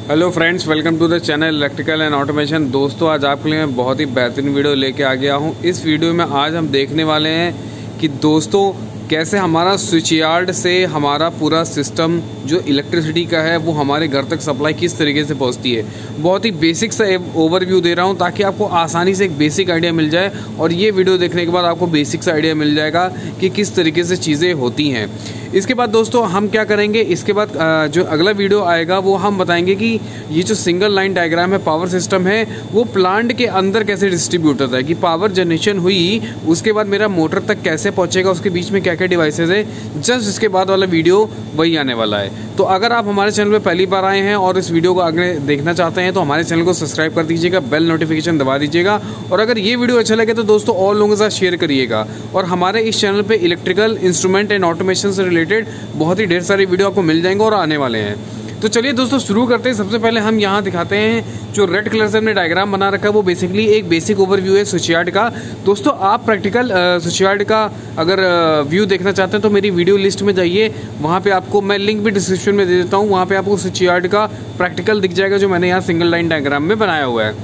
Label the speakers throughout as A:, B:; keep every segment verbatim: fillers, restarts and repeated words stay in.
A: Hello friends, welcome to the channel electrical and automation. दोस्तों, आज आपके लिए मैं बहुत ही बेहतरीन वीडियो लेके आ गया हूं। इस वीडियो में आज हम देखने वाले हैं कि दोस्तों कैसे हमारा स्विच यार्ड से हमारा पूरा सिस्टम जो इलेक्ट्रिसिटी का है वो हमारे घर तक सप्लाई किस तरीके से पहुंचती है। बहुत ही बेसिक सा ओवरव्यू दे रहा हूं ताकि आपको आसानी से एक बेसिक आइडिया मिल जाए, और ये वीडियो देखने के बाद आपको बेसिक सा आइडिया मिल जाएगा कि किस तरीके से चीज़ें होती हैं। इसके बाद दोस्तों हम क्या करेंगे, इसके बाद जो अगला वीडियो आएगा वो हम बताएंगे कि ये जो सिंगल लाइन डायग्राम है, पावर सिस्टम है, वो प्लांट के अंदर कैसे डिस्ट्रीब्यूट होता है, कि पावर जनरेशन हुई उसके बाद मेरा मोटर तक कैसे पहुंचेगा, उसके बीच में क्या क्या डिवाइसेज है। जस्ट इसके बाद वाला वीडियो वही आने वाला है। तो अगर आप हमारे चैनल पे पहली बार आए हैं और इस वीडियो को आगे देखना चाहते हैं तो हमारे चैनल को सब्सक्राइब कर दीजिएगा, बेल नोटिफिकेशन दबा दीजिएगा, और अगर ये वीडियो अच्छा लगे तो दोस्तों और लोगों के साथ शेयर करिएगा। और हमारे इस चैनल पे इलेक्ट्रिकल इंस्ट्रूमेंट एंड ऑटोमेशन से रिलेटेड बहुत ही ढेर सारी वीडियो आपको मिल जाएंगे और आने वाले हैं। तो चलिए दोस्तों शुरू करते हैं। सबसे पहले हम यहाँ दिखाते हैं जो रेड कलर से हमने डायग्राम बना रखा है वो बेसिकली एक बेसिक ओवरव्यू है स्विच यार्ड का। दोस्तों आप प्रैक्टिकल स्विच यार्ड का अगर व्यू देखना चाहते हैं तो मेरी वीडियो लिस्ट में जाइए, वहाँ पे आपको मैं लिंक भी डिस्क्रिप्शन में दे देता हूँ। वहाँ पे आपको स्विच यार्ड का प्रैक्टिकल दिख जाएगा जो मैंने यहाँ सिंगल लाइन डायग्राम में बनाया हुआ है।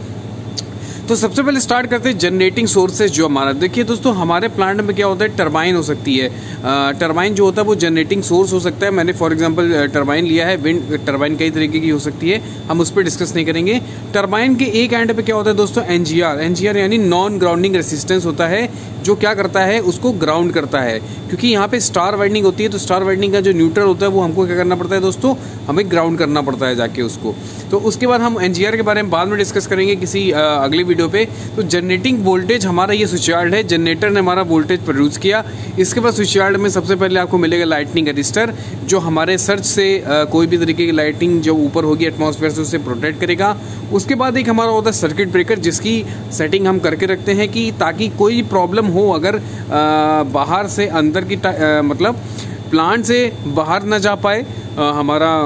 A: तो सबसे पहले स्टार्ट करते हैं जनरेटिंग सोर्सेज जो हमारा। देखिए दोस्तों, हमारे प्लांट में क्या होता है, टरबाइन हो सकती है। टरबाइन जो होता है वो जनरेटिंग सोर्स हो सकता है। मैंने फॉर एग्जांपल टरबाइन लिया है। विंड टरबाइन कई तरीके की हो सकती है, हम उस पर डिस्कस नहीं करेंगे। टरबाइन के एक एंड पे क्या होता है दोस्तों, एनजीआर। एनजीआर यानी नॉन ग्राउंडिंग रेसिस्टेंस होता है, जो क्या करता है उसको ग्राउंड करता है। क्योंकि यहाँ पे स्टार वाइंडिंग होती है तो स्टार वाइंडिंग का जो न्यूट्रल होता है वो हमको क्या करना पड़ता है दोस्तों, हमें ग्राउंड करना पड़ता है जाके उसको। तो उसके बाद हम एनजीआर के बारे में बाद में डिस्कस करेंगे किसी अगली वीडियो पे। तो जनरेटिंग वोल्टेज हमारा ये स्विच यार्ड है, जनरेटर ने हमारा वोल्टेज प्रोड्यूस किया। इसके बाद स्विच यार्ड में सबसे पहले आपको मिलेगा लाइटनिंग रजिस्टर, जो हमारे सर्च से आ, कोई भी तरीके की लाइटिंग जो ऊपर होगी एटमॉस्फेयर से उसे प्रोटेक्ट करेगा। उसके बाद एक हमारा होता है सर्किट ब्रेकर, जिसकी सेटिंग हम करके रखते हैं कि ताकि कोई प्रॉब्लम हो अगर आ, बाहर से अंदर की आ, मतलब प्लांट से बाहर ना जा पाए आ, हमारा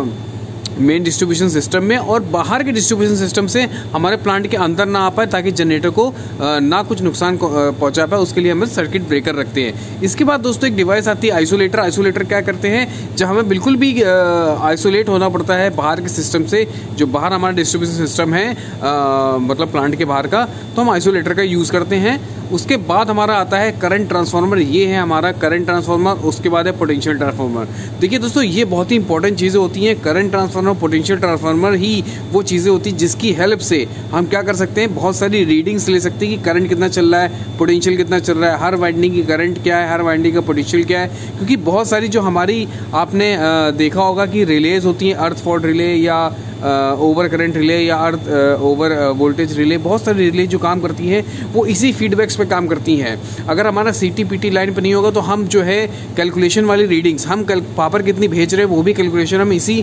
A: मेन डिस्ट्रीब्यूशन सिस्टम में, और बाहर के डिस्ट्रीब्यूशन सिस्टम से हमारे प्लांट के अंदर ना आ पाए, ताकि जनरेटर को ना कुछ नुकसान पहुंचा पाए। उसके लिए हम सर्किट ब्रेकर रखते हैं। इसके बाद दोस्तों एक डिवाइस आती है आइसोलेटर। आइसोलेटर क्या करते हैं, जब हमें बिल्कुल भी आइसोलेट होना पड़ता है बाहर के सिस्टम से, जो बाहर हमारा डिस्ट्रीब्यूशन सिस्टम है आ, मतलब प्लांट के बाहर का, तो हम आइसोलेटर का यूज़ करते हैं। उसके बाद हमारा आता है करंट ट्रांसफार्मर। ये है हमारा करंट ट्रांसफार्मर। उसके बाद है पोटेंशियल ट्रांसफार्मर। देखिए दोस्तों, ये बहुत ही इंपॉर्टेंट चीज़ें होती हैं। करंट ट्रांसफार्मर, पोटेंशियल ट्रांसफार्मर ही वो चीज़ें होती हैं जिसकी हेल्प से हम क्या कर सकते हैं, बहुत सारी रीडिंग्स ले सकते हैं कि करंट कितना चल रहा है, पोटेंशियल कितना चल रहा है, हर वाइंडिंग की करंट क्या है, हर वाइंडिंग का पोटेंशियल क्या है। क्योंकि बहुत सारी जो हमारी आपने देखा होगा कि रिलेज होती हैं, अर्थ फॉल्ट रिले या ओवर करंट रिले या अर्थ ओवर वोल्टेज रिले, बहुत सारी रिले जो काम करती हैं वो इसी फीडबैक्स पे काम करती हैं। अगर हमारा सीटी पीटी लाइन पे नहीं होगा तो हम जो है कैलकुलेशन वाली रीडिंग्स, हम पावर कितनी भेज रहे हैं वो भी कैलकुलेशन हम इसी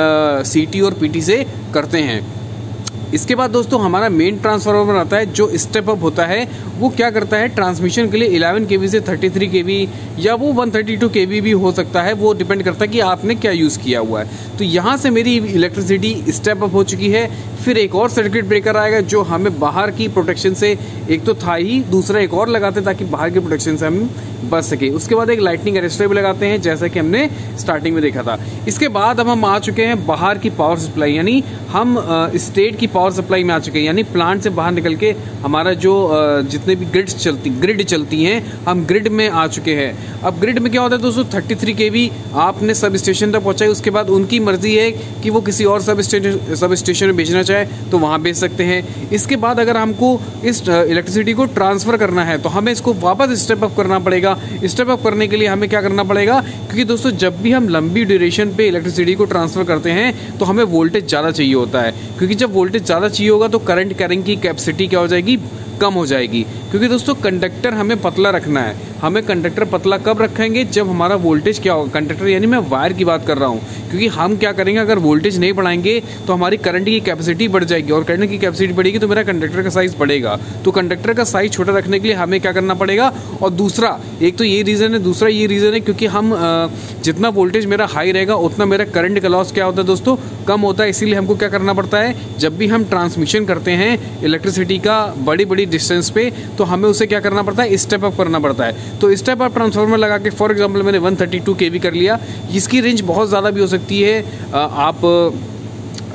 A: सीटी और पीटी से करते हैं। इसके बाद दोस्तों हमारा मेन ट्रांसफार्मर आता है जो स्टेप अप होता है। वो क्या करता है, ट्रांसमिशन के लिए इलेवन केवी से थर्टी थ्री केवी या वो वन थर्टी टू केवी भी हो सकता है, वो डिपेंड करता है कि आपने क्या यूज़ किया हुआ है। तो यहाँ से मेरी इलेक्ट्रिसिटी स्टेप अप हो चुकी है। फिर एक और सर्किट ब्रेकर आएगा जो हमें बाहर की प्रोटेक्शन से, एक तो था ही, दूसरा एक और लगाते हैं ताकि बाहर की प्रोटेक्शन से हम बच सके। उसके बाद एक लाइटनिंग अरेस्टर भी लगाते हैं जैसा कि हमने स्टार्टिंग में देखा था। इसके बाद अब हम आ चुके हैं बाहर की पावर सप्लाई, यानी हम स्टेट की पावर सप्लाई में आ चुके हैं। यानी प्लांट से बाहर निकल के हमारा जो जितने भी ग्रिड चलती ग्रिड चलती हैं, हम ग्रिड में आ चुके हैं। अब ग्रिड में क्या होता है दोस्तों, थर्टी थ्री केवी आपने सब स्टेशन तक पहुंचाई। उसके बाद उनकी मर्जी है कि वो किसी और सब स्टेशन सब स्टेशन में भेजना चाहे तो वहां भेज सकते हैं। इसके बाद अगर हमको इस इलेक्ट्रिसिटी को ट्रांसफर करना है तो हमें इसको वापस स्टेप अप करना पड़ेगा। स्टेप अप करने के लिए हमें क्या करना पड़ेगा, क्योंकि दोस्तों जब भी हम लंबी ड्यूरेशन पे इलेक्ट्रिसिटी को ट्रांसफर करते हैं तो हमें वोल्टेज ज़्यादा चाहिए होता है। क्योंकि जब वोल्टेज ज़्यादा चाहिए होगा तो करंट कैरिंग की कैपेसिटी क्या हो जाएगी, कम हो जाएगी। क्योंकि दोस्तों कंडक्टर हमें पतला रखना है। हमें कंडक्टर पतला कब रखेंगे, जब हमारा वोल्टेज क्या होगा, कंडक्टर यानी मैं वायर की बात कर रहा हूँ। क्योंकि हम क्या करेंगे, अगर वोल्टेज नहीं बढ़ाएंगे तो हमारी करंट की कैपेसिटी बढ़ जाएगी, और करंट की कैपेसिटी बढ़ेगी तो मेरा कंडक्टर का साइज बढ़ेगा। तो कंडक्टर का साइज छोटा रखने के लिए हमें क्या करना पड़ेगा, और दूसरा एक तो ये रीज़न है, दूसरा ये रीज़न है क्योंकि हम जितना वोल्टेज मेरा हाई रहेगा उतना मेरा करंट का लॉस क्या होता है दोस्तों, कम होता है। इसीलिए हमको क्या करना पड़ता है, जब भी हम ट्रांसमिशन करते हैं इलेक्ट्रिसिटी का बड़ी बड़ी डिस्टेंस पे, तो हमें उसे क्या करना पड़ता है, स्टेप अप करना पड़ता है। तो स्टेप अप ट्रांसफार्मर लगा के फॉर एग्जांपल मैंने वन थर्टी टू केवी कर लिया। इसकी रेंज बहुत ज़्यादा भी हो सकती है। आप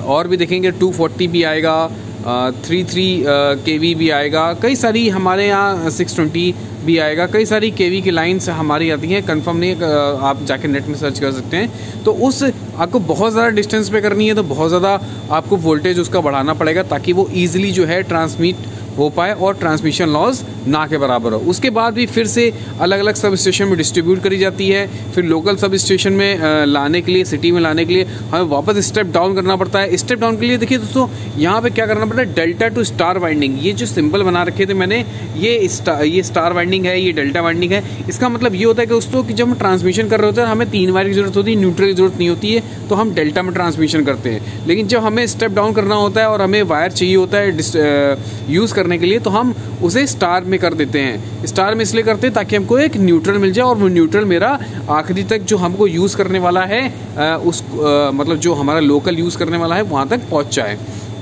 A: और भी देखेंगे टू फोर्टी भी आएगा, थ्री थ्री के वी भी आएगा, कई सारी हमारे यहाँ सिक्स ट्वेंटी भी आएगा, कई सारी केवी की लाइन्स हमारी आती हैं। कंफर्म नहीं है, आप जाके नेट में सर्च कर सकते हैं। तो उस आपको बहुत ज़्यादा डिस्टेंस पे करनी है तो बहुत ज़्यादा आपको वोल्टेज उसका बढ़ाना पड़ेगा ताकि वो ईजिली जो है ट्रांसमिट हो पाए और ट्रांसमिशन लॉस ना के बराबर हो। उसके बाद भी फिर से अलग अलग सब स्टेशन में डिस्ट्रीब्यूट करी जाती है। फिर लोकल सब स्टेशन में लाने के लिए, सिटी में लाने के लिए हमें वापस स्टेप डाउन करना पड़ता है। स्टेप डाउन के लिए देखिए दोस्तों, यहाँ पे क्या करना पड़ता है, डेल्टा टू स्टार वाइंडिंग। ये जो सिंबल बना रखे थे मैंने, ये स्टार ये स्टार वाइंडिंग है, ये डेल्टा वाइंडिंग है। इसका मतलब ये होता है कि दोस्तों कि जब हम ट्रांसमिशन कर रहे होते हैं हमें तीन वायर की जरूरत होती है, न्यूट्रल की जरूरत नहीं होती है, तो हम डेल्टा में ट्रांसमिशन करते हैं। लेकिन जब हमें स्टेप डाउन करना होता है और हमें वायर चाहिए होता है यूज़ करने के लिए, तो हम उसे स्टार में कर देते हैं। स्टार में इसलिए करते हैं ताकि हमको एक न्यूट्रल मिल जाए और वो न्यूट्रल मेरा आखिरी तक जो हमको यूज़ करने वाला है, उस मतलब जो हमारा लोकल यूज़ करने वाला है वहाँ तक पहुँच जाए।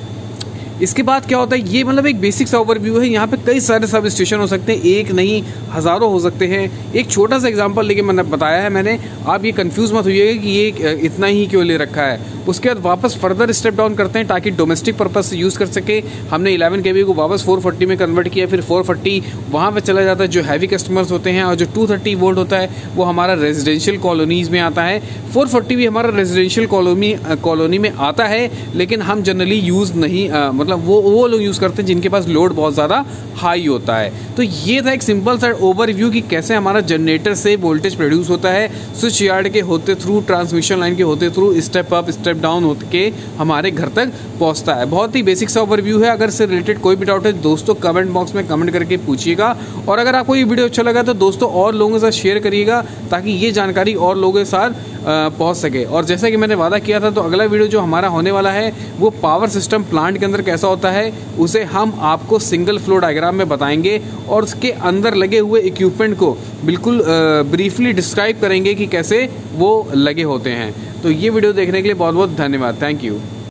A: इसके बाद क्या होता है, ये मतलब एक बेसिक सा ओवरव्यू है। यहाँ पे कई सारे सब स्टेशन हो सकते हैं, एक नहीं हज़ारों हो सकते हैं। एक छोटा सा एग्जांपल लेके मैंने बताया है मैंने, आप ये कंफ्यूज मत होइएगा कि ये इतना ही क्यों ले रखा है। उसके बाद वापस फर्दर स्टेप डाउन करते हैं ताकि डोमेस्टिक पर्पज से यूज़ कर सके। हमने इलेवन के वी को वापस फोर फोर्टी में कन्वर्ट किया, फिर फोर फोर्टी वहाँ पर चला जाता है जो हैवी कस्टमर्स होते हैं, और जो टू थर्टी वोल्ट होता है वो हमारा रेजिडेंशियल कॉलोनीज़ में आता है। फोर फोर्टी भी हमारा रेजिडेंशियल कॉलोनी कॉलोनी में आता है, लेकिन हम जनरली यूज़ नहीं आ, मतलब वो वो लोग यूज़ करते हैं जिनके पास लोड बहुत ज़्यादा हाई होता है। तो ये था एक सिंपल सा ओवरव्यू कि कैसे हमारा जनरेटर से वोल्टेज प्रोड्यूस होता है, स्विच यार्ड के होते थ्रू, ट्रांसमिशन लाइन के होते through, step up step down होते के हमारे घर तक पहुंचता है। बहुत ही बेसिक सा ओवरव्यू है। अगर इससे रिलेटेड कोई भी डाउट है दोस्तों कमेंट बॉक्स में कमेंट करके पूछिएगा, और अगर आपको ये वीडियो अच्छा लगा तो दोस्तों और लोगों के साथ शेयर करिएगा ताकि ये जानकारी और लोगों के साथ पहुंच सके। और जैसा कि मैंने वादा किया था, तो अगला वीडियो जो हमारा होने वाला है वो पावर सिस्टम प्लांट के अंदर कैसा होता है उसे हम आपको सिंगल फ्लो डायग्राम में बताएंगे, और उसके अंदर लगे हुए इक्विपमेंट को बिल्कुल ब्रीफली डिस्क्राइब करेंगे कि कैसे वो लगे होते हैं। तो ये वीडियो देखने के लिए बहुत बहुत धन्यवाद। Thank you.